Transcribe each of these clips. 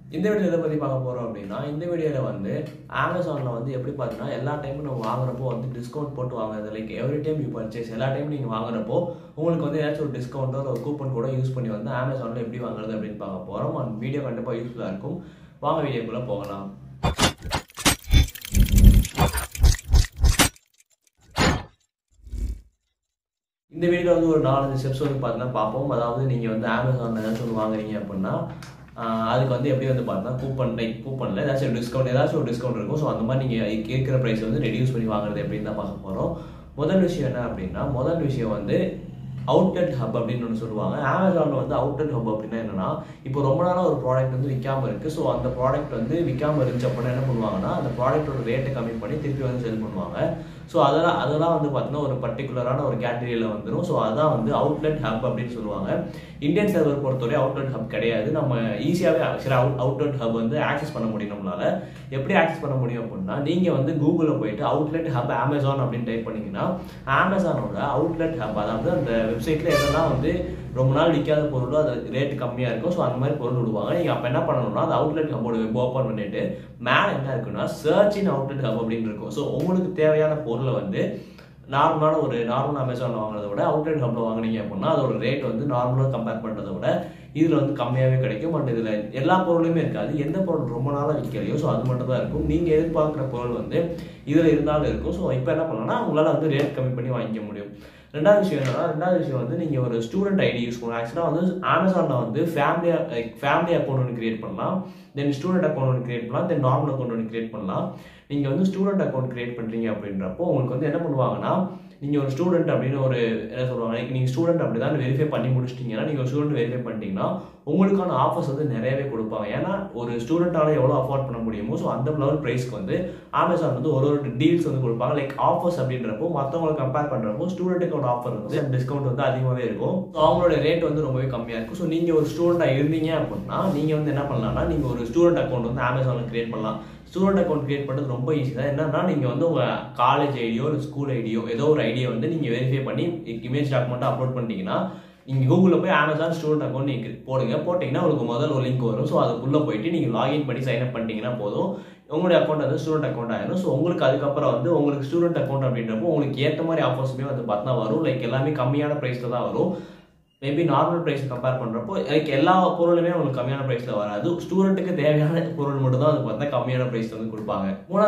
இந்த வீடியோ எதை பற்றி பார்க்க போகிறோம் அப்படின்னா, இந்த வீடியோவில் வந்து அமேசானில் வந்து எப்படி பார்த்தீங்கன்னா, எல்லா டைமும் நம்ம வாங்குறப்போ வந்து டிஸ்கவுண்ட் போட்டு வாங்குறது. Like every time you purchase, எல்லா டைமும் நீங்கள் வாங்குறப்போ உங்களுக்கு வந்து ஏதாச்சும் ஒரு டிஸ்கவுண்ட்டோ ஒரு கூப்பன் கூட யூஸ் பண்ணி வந்து அமேசானில் எப்படி வாங்குறது அப்படின்னு பார்க்க போகிறோம். அந்த வீடியோ கண்டிப்பாக யூஸ்ஃபுல்லாக இருக்கும். வாங்க வீடியோக்குள்ளே போகலாம். இந்த வீடியோவில் வந்து ஒரு 4-5 ஸ்டெப்ஸ் வந்து பார்த்தீங்கன்னா பார்ப்போம். அதாவது நீங்கள் வந்து அமேசானில் ஏதாச்சும் ஒன்று வாங்குறீங்க அப்படின்னா அதுக்கு வந்து எப்படி வந்து பார்த்தீங்கன்னா கூப்பனில் ஏதாச்சும் ஒரு டிஸ்கவுண்ட் இருக்கும். ஸோ அந்த மாதிரி நீங்கள் கேட்குற ப்ரைஸ் வந்து ரெடியூஸ் பண்ணி வாங்குறது எப்படின்னு தான் பார்க்க போகிறோம். முதல் விஷயம் என்ன அப்படின்னா, முதல் விஷயம் வந்து அவுட்லெட் ஹப் அப்படின்னு ஒன்று சொல்லுவாங்க. அமேசானில் வந்து அவுட்லெட் ஹப் அப்படின்னா என்னன்னா, இப்போ ரொம்ப நாளாக ஒரு ப்ராடக்ட் வந்து விற்காமல் இருக்குது. ஸோ அந்த ப்ராடக்ட் வந்து விற்காமல் இருந்துச்சு அப்படின்னா என்ன பண்ணுவாங்கன்னா, அந்த ப்ராடக்ட்டோட ரேட்டை கம்மி பண்ணி திருப்பி வந்து செல் பண்ணுவாங்க. ஸோ அதெல்லாம் வந்து பார்த்தீங்கன்னா ஒரு பர்டிகுலரான ஒரு கேட்டகரியில் வந்துடும். ஸோ அதான் வந்து அவுட்லெட் ஹப் அப்படின்னு சொல்லுவாங்க. இந்தியன் சர்வர் பொறுத்தவரை அவுட்லெட் ஹப் கிடையாது. நம்ம ஈஸியாகவே அவுட்லெட் ஹப் வந்து ஆக்சஸ் பண்ண முடியும். நம்மளால எப்படி ஆக்சஸ் பண்ண முடியும் அப்படின்னா, நீங்கள் வந்து கூகுளில் போயிட்டு அவுட்லெட் ஹப் அமேசான் அப்படின்னு டைப் பண்ணிங்கன்னா, அமேசானோட அவுட்லெட் ஹப், அதாவது அந்த வெப்சைட்டில் எதெல்லாம் வந்து ரொம்ப நாள் விற்காத பொருளோ அது ரேட்டு கம்மியாக இருக்கும். ஸோ அந்த மாதிரி பொருள் விடுவாங்க. நீங்கள் அப்போ என்ன பண்ணணும்னா, அந்த அவுட்லெட் ஹப்போட வெப் ஓப்பன் பண்ணிட்டு மேலே என்ன இருக்குன்னா, சர்ச் இன் அவுட்லெட் ஹப் அப்படின்னு இருக்கும். ஸோ உங்களுக்கு தேவையான பொருளை வந்து நார்மல் அமேசானில் வாங்குறத விட அவுட்லெட் ஹப்பில் வாங்குனீங்க அப்படின்னா அதோட ரேட் வந்து நார்மலாக கம்பேர் பண்ணுறதை விட இதில் வந்து கம்மியாகவே கிடைக்கும். பட் இதில் எல்லா பொருளுமே இருக்காது. எந்த பொருள் ரொம்ப நாளாக விற்கலையோ ஸோ அது மட்டும் தான் இருக்கும். நீங்கள் எதிர்பார்க்குற பொருள் வந்து இதில் இருந்தாலும் இருக்கும். ஸோ இப்போ என்ன பண்ணலாம்னா, உங்களால் வந்து ரேட் கம்மி பண்ணி வாங்கிக்க முடியும். ரெண்டாவது விஷயம் வந்து நீங்கள் ஒரு ஸ்டூடெண்ட் ஐடி யூஸ் பண்ணலாம். ஆக்சுவலாக வந்து அமேசானில் வந்து ஃபேமிலி அக்கௌண்ட் ஒன்று கிரியேட் பண்ணலாம், தென் ஸ்டூடெண்ட் அக்கௌண்ட் ஒன்று கிரியேட் பண்ணலாம், தென் நார்மல் அக்கௌண்ட் ஒன்று கிரியேட் பண்ணலாம். நீங்கள் வந்து ஸ்டூடெண்ட் அக்கௌண்ட் கிரியேட் பண்ணுறீங்க அப்படின்றப்போ உங்களுக்கு வந்து என்ன பண்ணுவாங்கன்னா, நீங்கள் ஒரு ஸ்டூடெண்ட் அப்படின்னு ஒரு என்ன சொல்லுவாங்க, நீங்கள் ஸ்டூடெண்ட் அப்படி தான் வெரிஃபை பண்ணி முடிச்சிட்டிங்கன்னா, நீங்கள் ஒரு ஸ்டூடெண்ட் வெரிஃபை பண்ணிட்டீங்கன்னா உங்களுக்கான ஆஃபர்ஸ் வந்து நிறையவே கொடுப்பாங்க. ஏன்னா ஒரு ஸ்டூடெண்ட்டால் எவ்வளோ அஃபோர்ட் பண்ண முடியுமோ ஸோ அந்த லெவல் ப்ரைஸ்க்கு வந்து அமேசான் வந்து ஒரு டீல்ஸ் வந்து கொடுப்பாங்க. லைக் ஆஃபர்ஸ் அப்படின்றப்போ மற்றவங்களை கம்பேர் பண்ணுறப்போ ஸ்டூடெண்ட்டுக்கோட ஆஃபர் வந்து டிஸ்கவுண்ட் வந்து அதிகமாகவே இருக்கும். ஸோ அவங்களோட ரேட் வந்து ரொம்பவே கம்மியாக இருக்கும். ஸோ நீங்கள் ஒரு ஸ்டூடெண்ட்டாக இருந்தீங்க அப்படின்னா நீங்கள் வந்து என்ன பண்ணலாம்னா, நீங்கள் ஒரு ஸ்டூடெண்ட் அக்கௌண்ட் வந்து அமேசானில் கிரியேட் பண்ணலாம். ஸ்டூடெண்ட் அக்கௌண்ட் கிரியேட் பண்ணுறது ரொம்ப ஈஸி தான். என்னன்னா, நீங்கள் வந்து உங்கள் காலேஜ் ஐடியோ இல்லை ஸ்கூல் ஐடியோ ஏதோ ஒரு ஐடியை வந்து நீங்கள் வெரிஃபை பண்ணி இமேஜ் டாக்குமெண்ட்டாக அப்லோட் பண்ணிட்டீங்கன்னா, நீங்கள் கூகுளில் போய் அமேசான் ஸ்டூடெண்ட் அக்கௌண்ட் நீங்கள் போட்டிங்கன்னா உங்களுக்கு முதல் ஒரு லிங்க் வரும். ஸோ அதுக்குள்ளே போயிட்டு நீங்கள் லாகின் பண்ணி சைன் அப் பண்ணிட்டீங்கன்னா போதும், உங்களுடைய அக்கௌண்ட் வந்து ஸ்டூடெண்ட் அக்கௌண்ட் ஆயிடும். ஸோ உங்களுக்கு அதுக்கப்புறம் வந்து உங்களுக்கு ஸ்டூடெண்ட் அக்கௌண்ட் அப்படின்றப்போ உங்களுக்கு ஏற்ற மாதிரி ஆஃபர்ஸுமே வந்து பார்த்தா வரும். லைக் எல்லாமே கம்மியான ப்ரைஸில் தான் வரும். மேபி நார்மல் ப்ரைஸ் கம்பேர் பண்ணுறப்போ லைக் எல்லா பொருளுமே உங்களுக்கு கம்மியான ப்ரைஸில் வராது. ஸ்டூடெண்ட்டுக்கு தேவையான பொருள் மட்டும் தான் அது பார்த்தா கம்மியான ப்ரைஸில் வந்து கொடுப்பாங்க.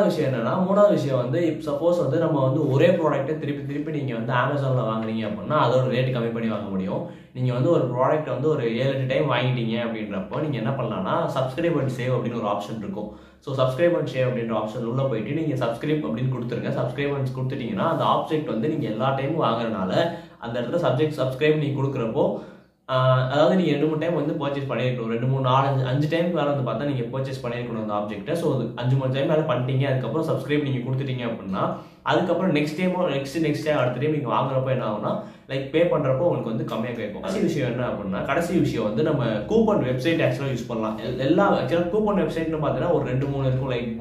மூணாவது விஷயம் வந்து இப்போ சப்போஸ் வந்து நம்ம வந்து ஒரே ப்ராடக்ட்டை திருப்பி நீங்கள் வந்து அமேசானில் வாங்குறீங்க அப்படின்னா அதோட ரேட் கம்மி பண்ணி வாங்க முடியும். நீங்கள் வந்து ஒரு ப்ராடக்ட் வந்து ஒரு 7-8 டைம் வாங்கிட்டீங்க அப்படின்றப்போ நீங்கள் என்ன பண்ணலாம்னா, சப்ஸ்கிரைப் அண்ட் சேவ் அப்படின்னு ஒரு ஆப்ஷன் இருக்கும். ஸோ சப்ஸ்கிரைப் அண்ட் சேவ் அப்படின்ற ஆப்ஷன் உள்ள போயிட்டு நீங்கள் சப்ஸ்கிரைப் அப்படின்னு கொடுத்துருங்க. சப்ஸ்கிரைப் அண்ட் கொடுத்துட்டீங்கன்னா அந்த ஆப்ஜெக்ட் வந்து நீங்கள் எல்லா டைமும் வாங்குறதுனால அந்த இடத்துல சப்ஸ்கிரைப் நீங்கள் கொடுக்குறப்போ அதாவது நீங்கள் 2-3 டைம் வந்து பர்ச்சேஸ் பண்ணியிருக்கணும். 2-3-4-5 டைம் மேலே வந்து பார்த்தா நீங்கள் பர்ச்சேஸ் பண்ணியிருக்கணும் அந்த ஆப்ஜெக்ட்டை. ஸோ அது 5-3 டைம் மேலே பண்ணிட்டீங்க. அதுக்கப்புறம் சப்ஸ்கிரைப் நீங்கள் கொடுத்துட்டீங்க அப்படின்னா அதுக்கப்புறம் நெக்ஸ்ட் டைம் அடுத்த டைம் நீங்கள் வாங்குறப்போ என்ன ஆகும்னா, லைக் பே பண்ணுறப்போ உங்களுக்கு வந்து கம்மியாக கேட்கும். கடைசி விஷயம் வந்து நம்ம கூப்பன் வெப்சைட் ஆக்சுவலாக யூஸ் பண்ணலாம். ஆக்சுவலாக கூப்பன் வெப்சைட்னு பார்த்தீங்கன்னா ஒரு 2-3 இருக்கும். லைக்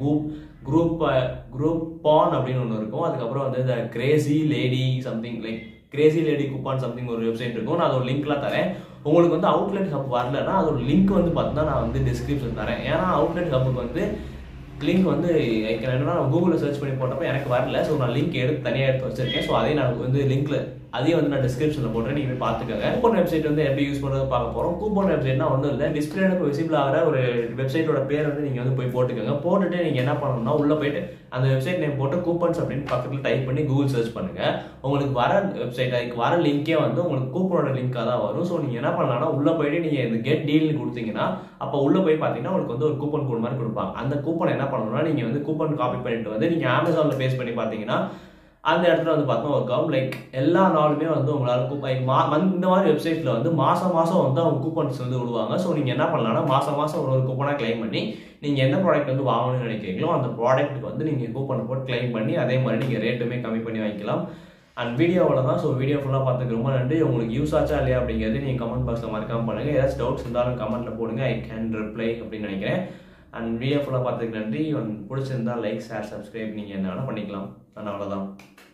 குரூப் பான் அப்படின்னு ஒன்று இருக்கும். அதுக்கப்புறம் வந்து இந்த crazy lady something, like crazy lady coupon something ஒரு வெப்சைட் இருக்கும். நான் அதோட லிங்க்லாம் தரேன். உங்களுக்கு வந்து அவுட்லெட் ஹப் வரலன்னா அதோட லிங்க் வந்து பார்த்தீங்கன்னா நான் வந்து டிஸ்கிரிப்ஷன் தரேன். ஏன்னா அவுட்லெட் ஹப்புக்கு வந்து லிங்க் வந்து என்னன்னா நான் கூகுளில் சர்ச் பண்ணி போட்டப்போ எனக்கு வரல. ஸோ நான் லிங்க் தனியாக எடுத்து வச்சிருக்கேன். ஸோ அதையும் நான் வந்து அதையும் வந்து நான் டிஸ்கிரிப்ஷனில் போடுறேன், நீங்கள் போய் பார்த்துக்கோங்க. கூப்பன் வெப்சைட் வந்து எப்படி யூஸ் பண்ணுறது பார்க்க போகிறோம். கூப்பன் வெப்சைட்னா ஒன்றும் இல்லை, டிஸ்பிளேல விசிபிள் ஆகிற ஒரு வெப்சைட்டோட பேர் வந்து நீங்கள் வந்து போய் போட்டுக்கோங்க. போட்டுட்டு நீங்கள் என்ன பண்ணணும்னா, உள்ளே போயிட்டு அந்த வெப்சைட் நேம் போட்டு கூப்பன்ஸ் அப்படின்னு பக்கத்தில் டைப் பண்ணி கூகுள் சர்ச் பண்ணுங்கள். உங்களுக்கு வர வெப்சைட் வர லிங்கே வந்து உங்களுக்கு கூப்பனோட லிங்காக தான் வரும். ஸோ நீங்கள் என்ன பண்ணலாம்னா, உள்ளே போயிட்டு நீங்கள் இந்த கெட் டீல்னு கொடுத்தீங்கன்னா அப்போ உள்ளே போய் பார்த்தீங்கன்னா உங்களுக்கு வந்து ஒரு கூப்பன் கோட் மாதிரி கொடுப்பாங்க. அந்த கூப்பன் என்ன பண்ணணும்னா, நீங்கள் வந்து கூப்பன் காப்பி பண்ணிட்டு வந்து நீங்கள் அமேசானில் பேஸ் பண்ணி பார்த்தீங்கன்னா அந்த இடத்துல வந்து பார்த்தோம்னா ஒர்க் ஆகும். லைக் எல்லா நாளுமே வந்து உங்களால் இந்த மாதிரி வெப்சைட்டில் வந்து மாதம் வந்து அவங்க கூப்பன்ஸ் வந்து விடுவாங்க. ஸோ நீங்கள் என்ன பண்ணலாம்னா, மாதம் ஒரு கூப்பனாக கிளைம் பண்ணி நீங்கள் எந்த ப்ராடக்ட் வந்து வாங்கணும்னு நினைக்கிறீங்களோ அந்த ப்ராடக்ட்டுக்கு வந்து நீங்கள் கூப்பனை போட்டு கிளைம் பண்ணி அதே மாதிரி நீங்கள் ரேட்டுமே கம்மி பண்ணி வாங்கிக்கலாம். அண்ட் வீடியோவில் தான். ஸோ வீடியோ ஃபுல்லாக பார்த்துக்கு ரொம்ப நன்றி. உங்களுக்கு யூஸ் ஆச்சா இல்லையா அப்படிங்கிறது நீங்கள் கமெண்ட் பாக்ஸில் மறக்காமல் பண்ணுங்கள். ஏதாச்சும் டவுட்ஸ் இருந்தாலும் கமெண்ட்டில் போடுங்க, ஐ கேன் ரிப்ளை அப்படின்னு நினைக்கிறேன். அண்ட் வீடியோ ஃபுல்லாக பார்த்துக்கு நன்றி. பிடிச்சிருந்தா லைக், ஷேர், சப்ஸ்கிரைப் நீங்கள் என்ன வேணால் பண்ணிக்கலாம். அவ்வளோதான்.